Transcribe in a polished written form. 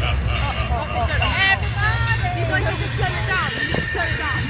Happy birthday! You're going to just turn it down. You just turn it down.